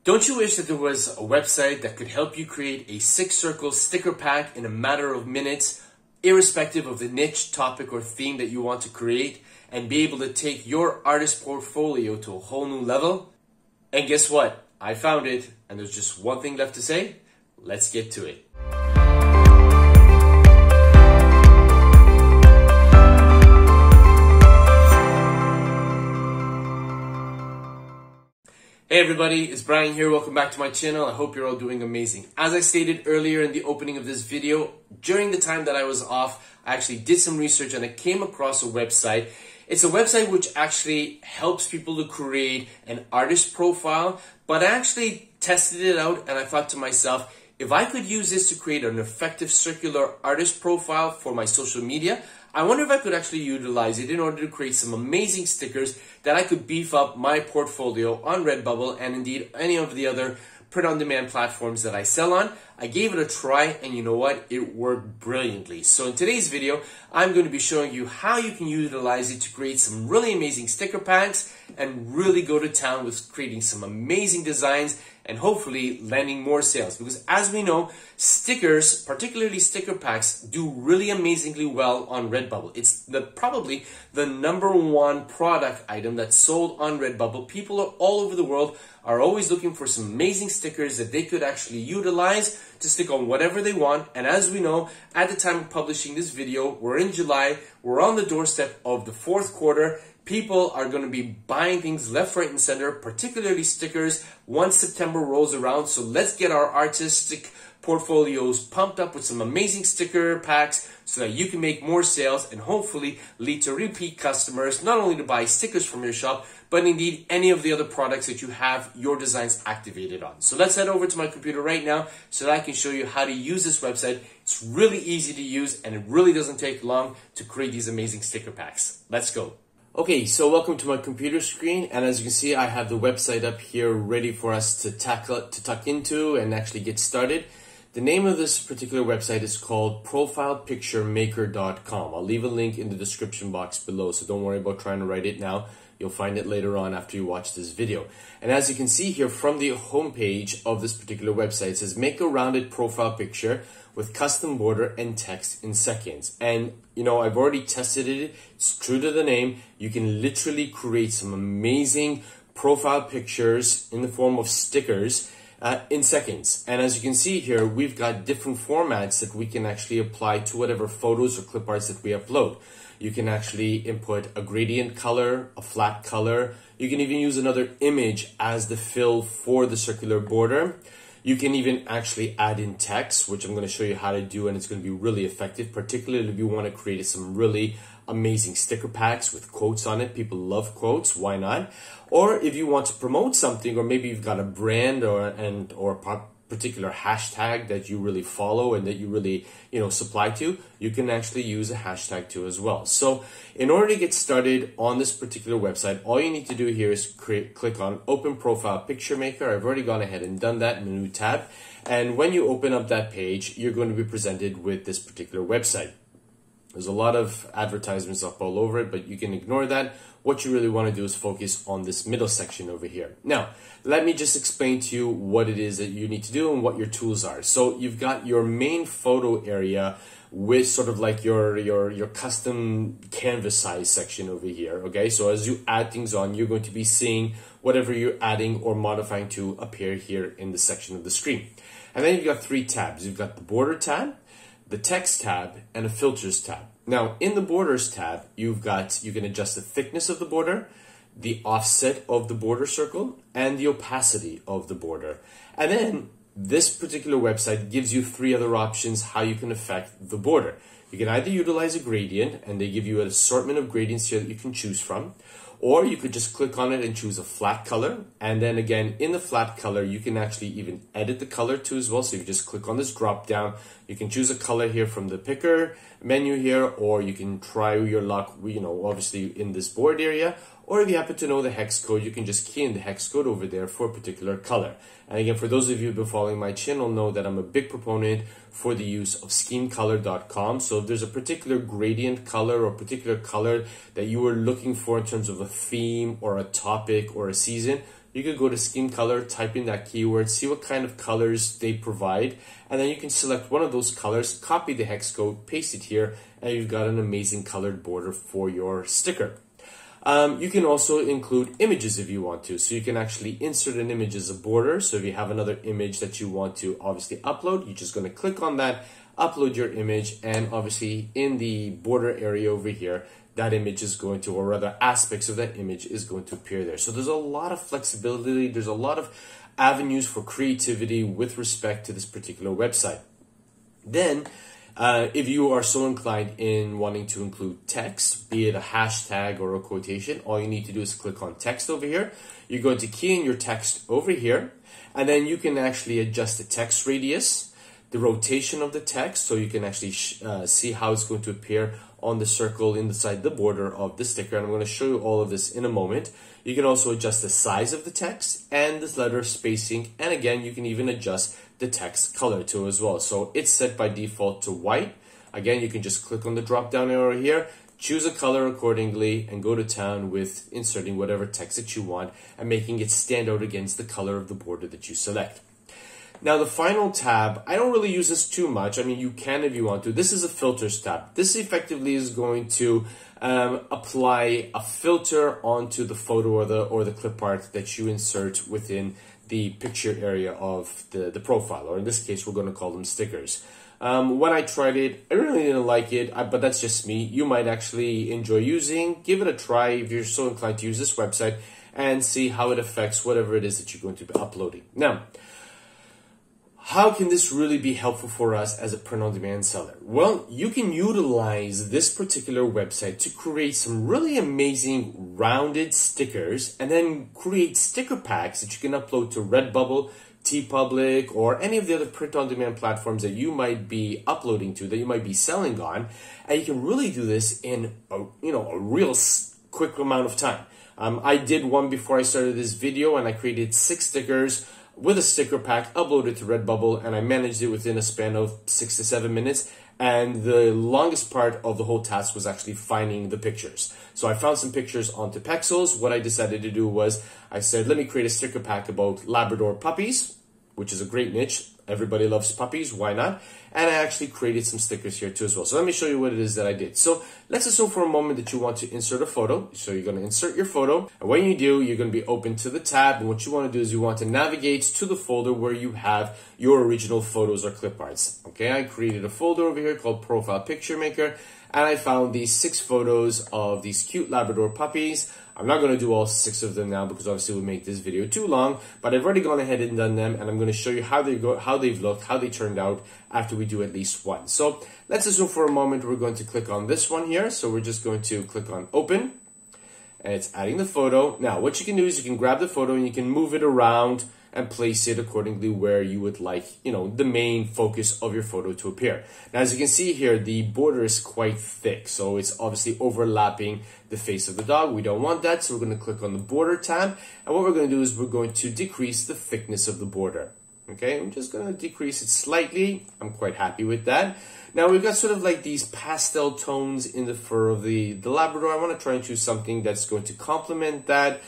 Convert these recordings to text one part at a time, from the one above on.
Don't you wish that there was a website that could help you create a 6-circle sticker pack in a matter of minutes, irrespective of the niche, topic, or theme that you want to create, and be able to take your artist portfolio to a whole new level? And guess what? I found it, and there's just one thing left to say. Let's get to it. Hey everybody, it's Brian here. Welcome back to my channel. I hope you're all doing amazing. As I stated earlier in the opening of this video, during the time that I was off, I actually did some research and I came across a website. It's a website which actually helps people to create an artist profile, but I actually tested it out and I thought to myself, if I could use this to create an effective circular artist profile for my social media, I wonder if I could actually utilize it in order to create some amazing stickers that I could beef up my portfolio on Redbubble and indeed any of the other print-on-demand platforms that I sell on. I gave it a try and you know what? It worked brilliantly. So in today's video, I'm going to be showing you how you can utilize it to create some really amazing sticker packs and really go to town with creating some amazing designs and hopefully landing more sales. Because as we know, stickers, particularly sticker packs, do really amazingly well on Redbubble. It's probably the #1 product item that's sold on Redbubble. People all over the world are always looking for some amazing stickers that they could actually utilize to stick on whatever they want. And as we know, at the time of publishing this video, we're in July, we're on the doorstep of the 4th quarter. People are going to be buying things left, right, and center, particularly stickers, once September rolls around. So let's get our artistic portfolios pumped up with some amazing sticker packs so that you can make more sales and hopefully lead to repeat customers, not only to buy stickers from your shop, but indeed any of the other products that you have your designs activated on. So let's head over to my computer right now so that I can show you how to use this website. It's really easy to use and it really doesn't take long to create these amazing sticker packs. Let's go. Okay, so welcome to my computer screen, and as you can see, I have the website up here ready for us to tuck into and actually get started. The name of this particular website is called profilepicturemaker.com. I'll leave a link in the description box below, so don't worry about trying to write it now. You'll find it later on after you watch this video. And as you can see here from the homepage of this particular website, it says make a rounded profile picture with custom border and text in seconds. And you know, I've already tested it. It's true to the name. You can literally create some amazing profile pictures in the form of stickers in seconds. And as you can see here, we've got different formats that we can actually apply to whatever photos or clip arts that we upload. You can actually input a gradient color, a flat color. You can even use another image as the fill for the circular border. You can even actually add in text, which I'm going to show you how to do, and it's going to be really effective, particularly if you want to create some really amazing sticker packs with quotes on it. People love quotes, why not? Or if you want to promote something, or maybe you've got a brand or a particular hashtag that you really follow and that you really, supply to, you can actually use a hashtag too as well. So in order to get started on this particular website, all you need to do here is click on Open Profile Picture Maker. I've already gone ahead and done that in a new tab. And when you open up that page, you're going to be presented with this particular website. There's a lot of advertisements up all over it, but you can ignore that. What you really want to do is focus on this middle section over here. Now, let me just explain to you what it is that you need to do and what your tools are. So you've got your main photo area with sort of like your custom canvas size section over here. Okay, so as you add things on, you're going to be seeing whatever you're adding or modifying to appear here in the section of the screen. And then you've got 3 tabs. You've got the border tab, the text tab, and a filters tab. Now, in the borders tab, you can adjust the thickness of the border, the offset of the border circle, and the opacity of the border. And then this particular website gives you 3 other options how you can affect the border. You can either utilize a gradient, and they give you an assortment of gradients here that you can choose from, or you could just click on it and choose a flat color. And then again, in the flat color, you can actually even edit the color too as well. So you just click on this drop down. You can choose a color here from the picker menu here, or you can try your luck, obviously in this board area. Or if you happen to know the hex code, you can just key in the hex code over there for a particular color. And again, for those of you who've been following my channel, know that I'm a big proponent for the use of schemecolor.com. So if there's a particular gradient color or particular color that you were looking for in terms of a theme or a topic or a season, you could go to skin color, type in that keyword, see what kind of colors they provide, and then you can select one of those colors, copy the hex code, paste it here, and you've got an amazing colored border for your sticker. You can also include images if you want to. So you can actually insert an image as a border. So if you have another image that you want to obviously upload, you're just going to click on that, upload your image, and obviously in the border area over here, that image is going to, or rather aspects of that image is going to appear there. So there's a lot of flexibility. There's a lot of avenues for creativity with respect to this particular website. Then, if you are so inclined in wanting to include text, be it a hashtag or a quotation, all you need to do is click on text over here. You're going to key in your text over here, and then you can actually adjust the text radius, the rotation of the text, so you can actually see how it's going to appear on the circle inside the border of the sticker. And I'm going to show you all of this in a moment. You can also adjust the size of the text and this letter spacing, and again, you can even adjust the text color too as well. So it's set by default to white. Again, you can just click on the drop down arrow here, choose a color accordingly, and go to town with inserting whatever text that you want and making it stand out against the color of the border that you select. Now the final tab, I don't really use this too much. I mean, you can if you want to. This is a filters tab. This effectively is going to apply a filter onto the photo or the clip art that you insert within the picture area of the profile, or in this case, we're going to call them stickers. When I tried it, I really didn't like it, but that's just me. You might actually enjoy using. Give it a try if you're so inclined to use this website and see how it affects whatever it is that you're going to be uploading. Now, how can this really be helpful for us as a print-on-demand seller? Well, you can utilize this particular website to create some really amazing rounded stickers and then create sticker packs that you can upload to Redbubble, TeePublic, or any of the other print-on-demand platforms that you might be uploading to, that you might be selling on. And you can really do this in a real quick amount of time. I did one before I started this video, and I created 6 stickers with a sticker pack, uploaded to Redbubble, and I managed it within a span of 6 to 7 minutes. And the longest part of the whole task was actually finding the pictures. So I found some pictures onto Pexels. What I decided to do was I said, let me create a sticker pack about Labrador puppies, which is a great niche. Everybody loves puppies, why not? And I actually created some stickers here too as well. So let me show you what it is that I did. So let's assume for a moment that you want to insert a photo. So you're going to insert your photo. And when you do, you're going to be open to the tab. And what you want to do is you want to navigate to the folder where you have your original photos or clip arts. Okay, I created a folder over here called Profile Picture Maker. And I found these 6 photos of these cute Labrador puppies. I'm not going to do all 6 of them now because obviously it would make this video too long, but I've already gone ahead and done them, and I'm going to show you how they've looked, how they turned out after we do at least one. So let's assume for a moment we're going to click on this one here. So we're just going to click on open, and it's adding the photo. Now what you can do is you can grab the photo and you can move it around and place it accordingly where you would like, the main focus of your photo to appear. Now, as you can see here, the border is quite thick, so it's obviously overlapping the face of the dog. We don't want that, so we're going to click on the border tab, and what we're going to do is we're going to decrease the thickness of the border. Okay, I'm just going to decrease it slightly. I'm quite happy with that. Now, we've got sort of like these pastel tones in the fur of the Labrador. I want to try and choose something that's going to complement that.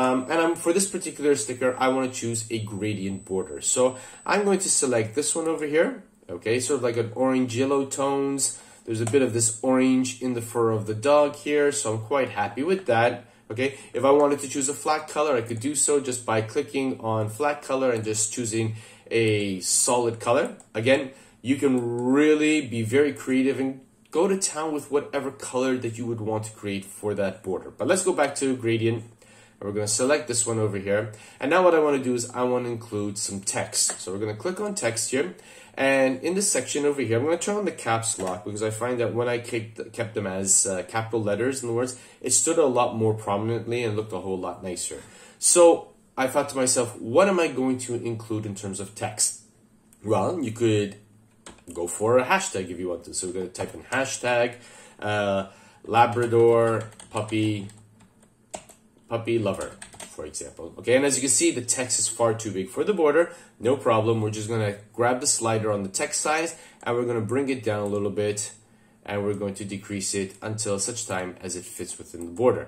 For this particular sticker, I want to choose a gradient border. So I'm going to select this one over here. Okay, sort of like an orange yellow tones. There's a bit of this orange in the fur of the dog here, so I'm quite happy with that. Okay, if I wanted to choose a flat color, I could do so just by clicking on flat color and just choosing a solid color. Again, you can really be very creative and go to town with whatever color that you would want to create for that border. But let's go back to gradient. We're going to select this one over here. And now what I want to do is I want to include some text. So we're going to click on text here. And in this section over here, I'm going to turn on the caps lock because I find that when I kept them as capital letters in the words, it stood a lot more prominently and looked a whole lot nicer. So I thought to myself, what am I going to include in terms of text? Well, you could go for a hashtag if you want to. So we're going to type in hashtag Labrador puppy lover, for example. Okay, and as you can see, the text is far too big for the border. No problem. We're just going to grab the slider on the text size and we're going to bring it down a little bit and we're going to decrease it until such time as it fits within the border.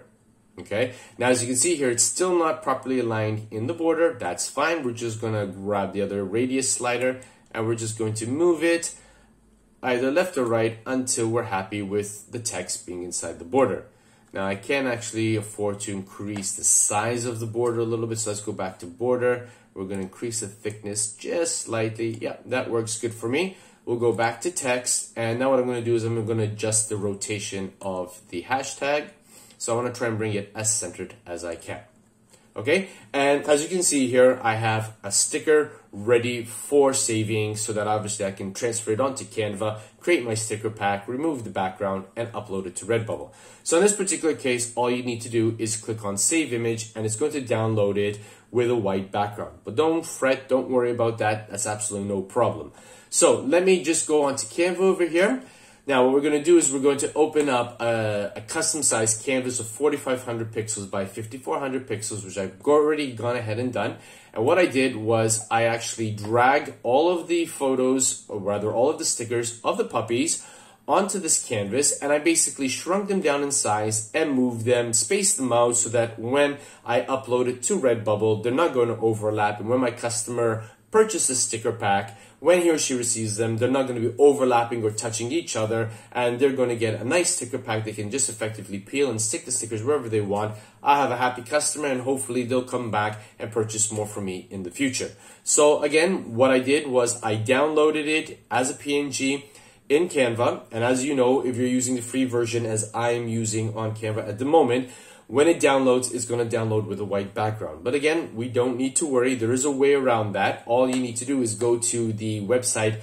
Okay, now as you can see here, it's still not properly aligned in the border. That's fine. We're just going to grab the other radius slider and we're just going to move it either left or right until we're happy with the text being inside the border. Now I can actually afford to increase the size of the border a little bit, so let's go back to border. We're going to increase the thickness just slightly. Yeah, that works good for me. We'll go back to text, and now what I'm going to do is I'm going to adjust the rotation of the hashtag. So I want to try and bring it as centered as I can. Okay, and as you can see here, I have a sticker ready for saving so that obviously I can transfer it onto Canva, create my sticker pack, remove the background, and upload it to Redbubble. So in this particular case, all you need to do is click on Save Image, and it's going to download it with a white background. But don't fret, don't worry about that. That's absolutely no problem. So let me just go onto Canva over here. Now what we're going to do is we're going to open up a custom sized canvas of 4500 pixels by 5400 pixels, which I've already gone ahead and done. And what I did was I actually dragged all of the photos, or rather all of the stickers of the puppies onto this canvas, and I basically shrunk them down in size and moved them, spaced them out so that when I upload it to Redbubble, they're not going to overlap. And when my customer purchases a sticker pack, when he or she receives them, they're not going to be overlapping or touching each other, and they're going to get a nice sticker pack. They can just effectively peel and stick the stickers wherever they want. I have a happy customer, and hopefully they'll come back and purchase more from me in the future. So again, what I did was I downloaded it as a PNG in Canva, and as you know, if you're using the free version as I am using on Canva at the moment, when it downloads, it's going to download with a white background. But again, we don't need to worry. There is a way around that. All you need to do is go to the website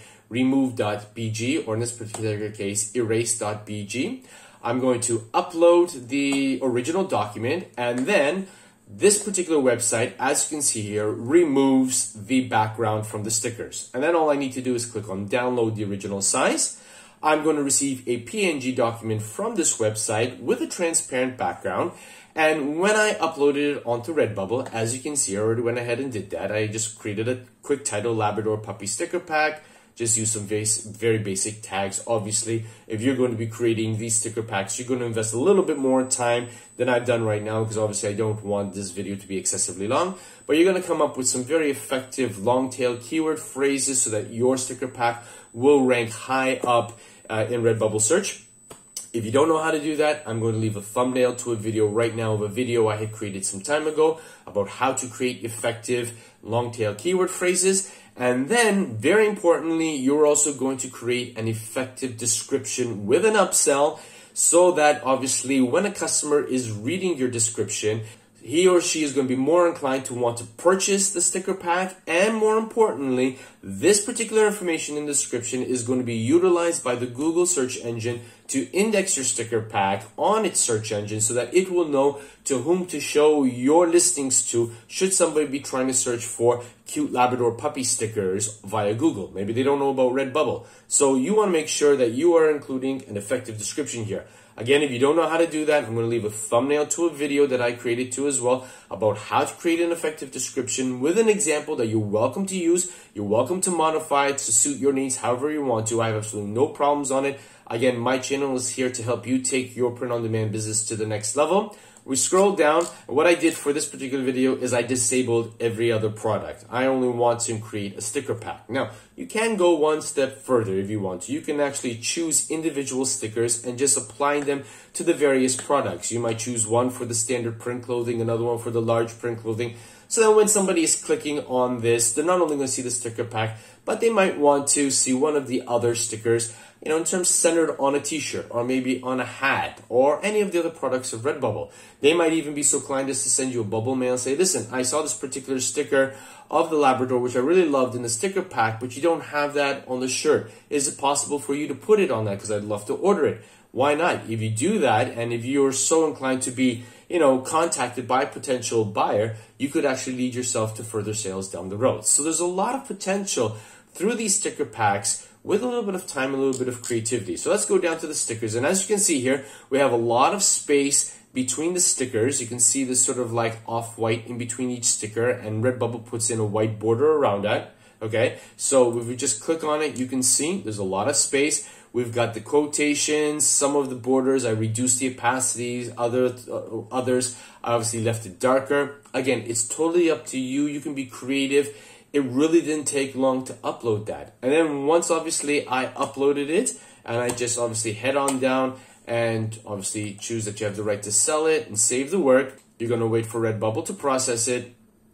remove.bg, or in this particular case, erase.bg. I'm going to upload the original document, and then this particular website, as you can see here, removes the background from the stickers. And then all I need to do is click on download the original size. I'm going to receive a PNG document from this website with a transparent background. And when I uploaded it onto Redbubble, as you can see, I already went ahead and did that. I just created a quick title, Labrador Puppy Sticker Pack. Just use some very basic tags. Obviously, if you're going to be creating these sticker packs, you're going to invest a little bit more time than I've done right now, because obviously I don't want this video to be excessively long. But you're going to come up with some very effective long tail keyword phrases so that your sticker pack will rank high up in Redbubble search. If you don't know how to do that, I'm going to leave a thumbnail to a video right now of a video I had created some time ago about how to create effective long tail keyword phrases. And then, very importantly, you're also going to create an effective description with an upsell, so that obviously when a customer is reading your description, he or she is going to be more inclined to want to purchase the sticker pack. And more importantly, this particular information in the description is going to be utilized by the Google search engine to index your sticker pack on its search engine, so that it will know to whom to show your listings to should somebody be trying to search for cute Labrador puppy stickers via Google. Maybe they don't know about Redbubble. So you want to make sure that you are including an effective description here. Again, if you don't know how to do that, I'm going to leave a thumbnail to a video that I created too as well about how to create an effective description with an example that you're welcome to use. You're welcome to modify it to suit your needs however you want to. I have absolutely no problems on it. Again, my channel is here to help you take your print-on-demand business to the next level. We scroll down, and what I did for this particular video is I disabled every other product. I only want to create a sticker pack. Now, you can go one step further if you want to. You can actually choose individual stickers and just apply them to the various products. You might choose one for the standard print clothing, another one for the large print clothing. So that when somebody is clicking on this, they're not only going to see the sticker pack, but they might want to see one of the other stickers, you know, in terms centered on a t-shirt or maybe on a hat or any of the other products of Redbubble. They might even be so kind as to send you a bubble mail and say, listen, I saw this particular sticker of the Labrador, which I really loved in the sticker pack, but you don't have that on the shirt. Is it possible for you to put it on that? Because I'd love to order it. Why not? If you do that, and if you're so inclined to be, you know, contacted by a potential buyer, you could actually lead yourself to further sales down the road. So there's a lot of potential through these sticker packs with a little bit of time, a little bit of creativity. So let's go down to the stickers. And as you can see here, we have a lot of space between the stickers. You can see this sort of like off-white in between each sticker, and Redbubble puts in a white border around that. Okay, so if we just click on it, you can see there's a lot of space. We've got the quotations, some of the borders, I reduced the opacities, others I obviously left it darker. Again, it's totally up to you. You can be creative. It really didn't take long to upload that. And then once obviously I uploaded it, and I just obviously head on down and obviously choose that you have the right to sell it and save the work. You're going to wait for Redbubble to process it.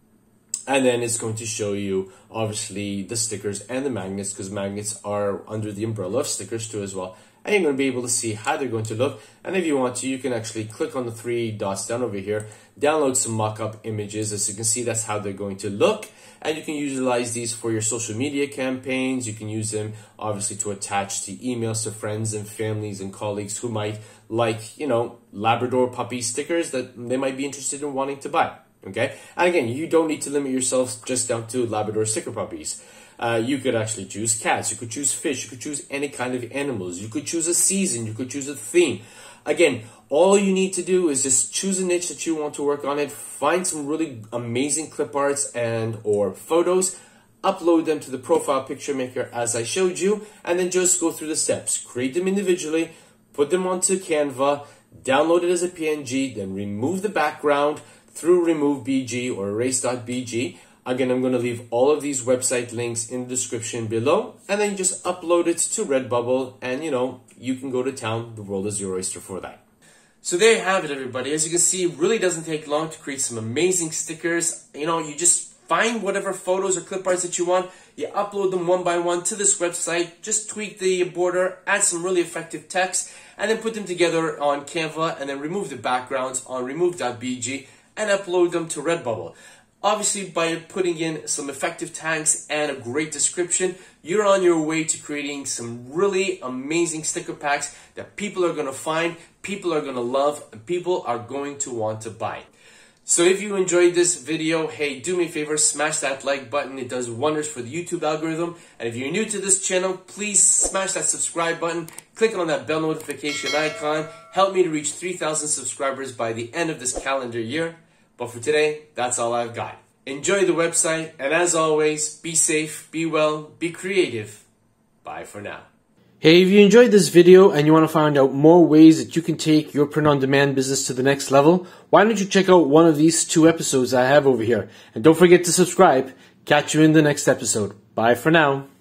And then it's going to show you obviously the stickers and the magnets, because magnets are under the umbrella of stickers too as well. And you're going to be able to see how they're going to look. And if you want to, you can actually click on the 3 dots down over here, download some mock-up images. As you can see, that's how they're going to look. And you can utilize these for your social media campaigns. You can use them obviously to attach to emails to friends and families and colleagues who might like, you know, Labrador puppy stickers that they might be interested in wanting to buy. Okay, and again, you don't need to limit yourself just down to Labrador sticker puppies. You could actually choose cats, you could choose fish, you could choose any kind of animals, you could choose a season, you could choose a theme. Again, all you need to do is just choose a niche that you want to work on it, find some really amazing clip arts and or photos, upload them to the profile picture maker as I showed you, and then just go through the steps. Create them individually, put them onto Canva, download it as a PNG, then remove the background through remove BG or erase.bg. Again, I'm going to leave all of these website links in the description below, and then you just upload it to Redbubble, and you know, you can go to town. The world is your oyster for that. So there you have it, everybody. As you can see, it really doesn't take long to create some amazing stickers. You know, you just find whatever photos or clip arts that you want, you upload them one by one to this website, just tweak the border, add some really effective text, and then put them together on Canva, and then remove the backgrounds on remove.bg, and upload them to Redbubble. Obviously, by putting in some effective tags and a great description, you're on your way to creating some really amazing sticker packs that people are going to find, people are going to love, and people are going to want to buy. So if you enjoyed this video, hey, do me a favor, smash that like button. It does wonders for the YouTube algorithm. And if you're new to this channel, please smash that subscribe button. Click on that bell notification icon. Help me to reach 3,000 subscribers by the end of this calendar year. But for today, that's all I've got. Enjoy the website, and as always, be safe, be well, be creative. Bye for now. Hey, if you enjoyed this video and you want to find out more ways that you can take your print-on-demand business to the next level, why don't you check out one of these 2 episodes I have over here. And don't forget to subscribe. Catch you in the next episode. Bye for now.